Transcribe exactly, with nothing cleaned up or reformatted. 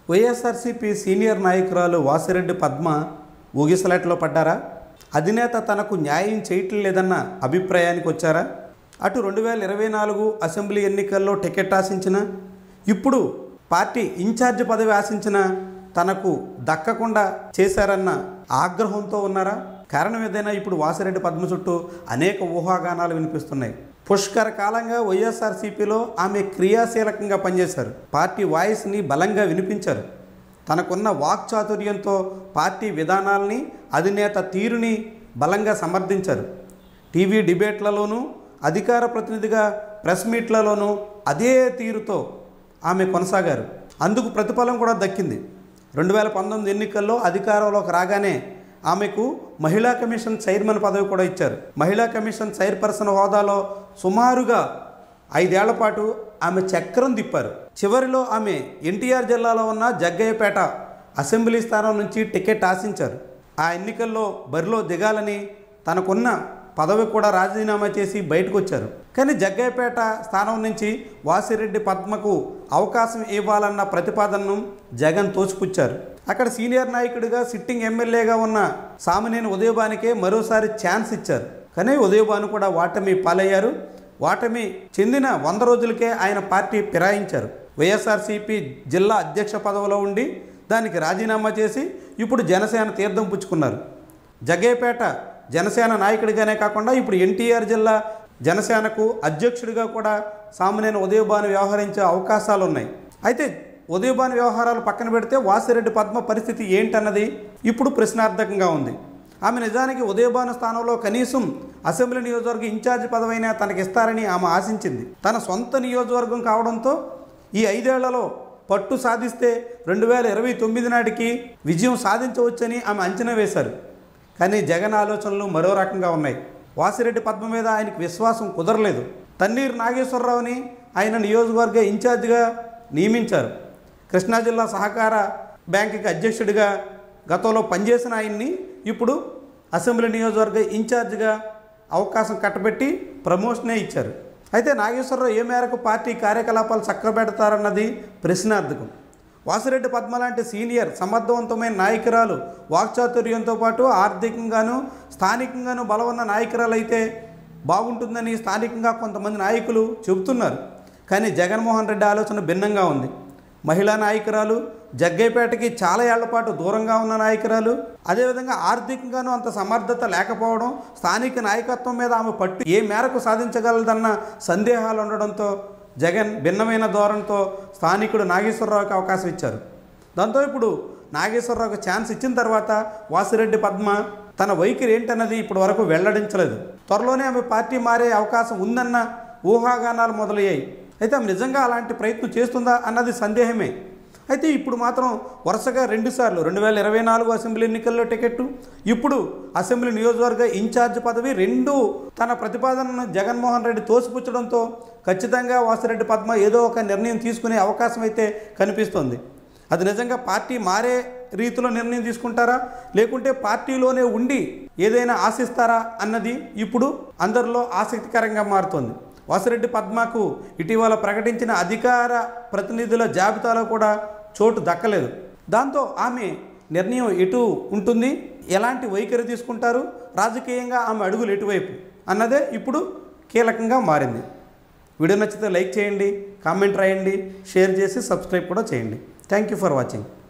YSRCP senior నాయకురాలు వాసిరెడ్డి పద్మ ఊగిసలాట్లో పడ్డారా? అధినేత తనకు న్యాయం చేయటం లేదన్న అభిప్రాయానికి వచ్చారా? అటు రెండు వేల ఇరవై నాలుగు అసెంబ్లీ ఎన్నికల్లో టికెట్ ఆశించిన, ఇప్పుడు పార్టీ ఇన్ఛార్జ్ పదవి ఆశించిన తనకు దక్కకుండా చేశారన్న ఆగ్రహంతో ఉన్నారా? కారణం ఏదైనా ఇప్పుడు వాసిరెడ్డి పద్మ చుట్టూ అనేక ఊహాగానాలు వినిపిస్తున్నాయి. పుష్కర కాలంగా వైఎస్ఆర్సీపీలో ఆమె క్రియాశీలకంగా పనిచేశారు. పార్టీ వాయిస్ని బలంగా వినిపించారు. తనకున్న వాక్చాతుర్యంతో పార్టీ విధానాలని, అధినేత తీరుని బలంగా సమర్థించారు. టీవీ డిబేట్లలోనూ, అధికార ప్రతినిధిగా ప్రెస్ మీట్లలోనూ అదే తీరుతో ఆమె కొనసాగారు. అందుకు ప్రతిఫలం కూడా దక్కింది. రెండు వేల పంతొమ్మిది ఎన్నికల్లో అధికారంలోకి రాగానే ఆమెకు మహిళా కమిషన్ చైర్మన్ పదవి కూడా ఇచ్చారు. మహిళా కమిషన్ చైర్పర్సన్ హోదాలో సుమారుగా ఐదేళ్ల పాటు ఆమె చక్రం తిప్పారు. చివరిలో ఆమె ఎన్టీఆర్ జిల్లాలో ఉన్న జగ్గయ్యపేట అసెంబ్లీ స్థానం నుంచి టికెట్ ఆశించారు. ఆ ఎన్నికల్లో బరిలో దిగాలని తనకున్న పదవి కూడా రాజీనామా చేసి బయటకు వచ్చారు. కానీ జగ్గయ్యపేట స్థానం నుంచి వాసిరెడ్డి పద్మకు అవకాశం ఇవ్వాలన్న ప్రతిపాదనను జగన్ తోసిపుచ్చారు. అక్కడ సీనియర్ నాయకుడిగా, సిట్టింగ్ ఎమ్మెల్యేగా ఉన్న సామినేని ఉదయభానుకే మరోసారి ఛాన్స్ ఇచ్చారు. కానీ ఉదయభాను కూడా ఓటమి పాలయ్యారు. ఓటమి చెందిన వంద రోజులకే ఆయన పార్టీ ఫిరాయించారు. వైఎస్ఆర్సీపీ జిల్లా అధ్యక్ష పదవిలో ఉండి దానికి రాజీనామా చేసి ఇప్పుడు జనసేన తీర్థం పుచ్చుకున్నారు. జగ్గయ్యపేట జనసేన నాయకుడిగానే కాకుండా ఇప్పుడు ఎన్టీఆర్ జిల్లా జనసేనకు అధ్యక్షుడిగా కూడా సామినేని ఉదయభాను వ్యవహరించే అవకాశాలు ఉన్నాయి. అయితే ఉదయభాను వ్యవహారాలు పక్కన పెడితే వాసిరెడ్డి పద్మ పరిస్థితి ఏంటన్నది ఇప్పుడు ప్రశ్నార్థకంగా ఉంది. ఆమె నిజానికి ఉదయభాను స్థానంలో కనీసం అసెంబ్లీ నియోజకవర్గ ఇన్ఛార్జ్ పదవైనా తనకి ఇస్తారని ఆమె ఆశించింది. తన సొంత నియోజకవర్గం కావడంతో ఈ ఐదేళ్లలో పట్టు సాధిస్తే రెండు వేల ఇరవై తొమ్మిది నాటికి విజయం సాధించవచ్చని ఆమె అంచనా వేశారు. కానీ జగన్ ఆలోచనలు మరో రకంగా ఉన్నాయి. వాసిరెడ్డి పద్మ మీద ఆయనకు విశ్వాసం కుదరలేదు. తన్నీరు నాగేశ్వరరావుని ఆయన నియోజకవర్గ ఇన్ఛార్జిగా నియమించారు. కృష్ణా జిల్లా సహకార బ్యాంకుకి అధ్యక్షుడిగా గతంలో పనిచేసిన ఆయన్ని ఇప్పుడు అసెంబ్లీ నియోజకవర్గ ఇన్ఛార్జిగా అవకాశం కట్టబెట్టి ప్రమోషనే ఇచ్చారు. అయితే నాగేశ్వరరావు ఏ మేరకు పార్టీ కార్యకలాపాలు చక్కబెడతారన్నది ప్రశ్నార్థకం. వాసిరెడ్డి పద్మ లాంటి సీనియర్ సమర్థవంతమైన నాయకురాలు, వాక్చాతుర్యంతో పాటు ఆర్థికంగాను స్థానికంగాను బలవన్న నాయకురాలు అయితే బాగుంటుందని స్థానికంగా కొంతమంది నాయకులు చెబుతున్నారు. కానీ జగన్మోహన్ రెడ్డి ఆలోచన భిన్నంగా ఉంది. మహిళా నాయకురాలు, జగ్గయ్యపేటకి చాలా ఏళ్ల పాటు దూరంగా ఉన్న నాయకురాలు, అదేవిధంగా ఆర్థికంగానూ అంత సమర్థత లేకపోవడం, స్థానిక నాయకత్వం మీద ఆమె పట్టు ఏ మేరకు సాధించగలదన్న సందేహాలు ఉండడంతో జగన్ భిన్నమైన ధోరణితో స్థానికుడు నాగేశ్వరరావుకి అవకాశం ఇచ్చారు. దాంతో ఇప్పుడు నాగేశ్వరరావుకి ఛాన్స్ ఇచ్చిన తర్వాత వాసిరెడ్డి పద్మ తన వైఖరి ఏంటన్నది ఇప్పటి వరకు వెల్లడించలేదు. త్వరలోనే ఆమె పార్టీ మారే అవకాశం ఉందన్న ఊహాగానాలు మొదలయ్యాయి. అయితే ఆమె నిజంగా అలాంటి ప్రయత్నం చేస్తుందా అన్నది సందేహమే. అయితే ఇప్పుడు మాత్రం వరుసగా రెండుసార్లు రెండు వేల ఇరవై నాలుగు అసెంబ్లీ ఎన్నికల్లో టికెట్టు, ఇప్పుడు అసెంబ్లీ నియోజకవర్గ ఇన్ఛార్జ్ పదవి, రెండు తన ప్రతిపాదనను జగన్మోహన్ రెడ్డి తోసిపుచ్చడంతో ఖచ్చితంగా వాసిరెడ్డి పద్మ ఏదో ఒక నిర్ణయం తీసుకునే అవకాశం అయితే కనిపిస్తోంది. అది నిజంగా పార్టీ మారే రీతిలో నిర్ణయం తీసుకుంటారా, లేకుంటే పార్టీలోనే ఉండి ఏదైనా ఆశిస్తారా అన్నది ఇప్పుడు అందరిలో ఆసక్తికరంగా మారుతోంది. వాసిరెడ్డి పద్మకు ఇటీవల ప్రకటించిన అధికార ప్రతినిధుల జాబితాలో కూడా చోటు దక్కలేదు. దాంతో ఆమె నిర్ణయం ఎటు ఉంటుంది, ఎలాంటి వైఖరి తీసుకుంటారు, రాజకీయంగా ఆమె అడుగులు ఎటువైపు అన్నదే ఇప్పుడు కీలకంగా మారింది. వీడియో నచ్చితే లైక్ చేయండి, కామెంట్ రాయండి, షేర్ చేసి సబ్స్క్రైబ్ కూడా చేయండి. Thank you for watching.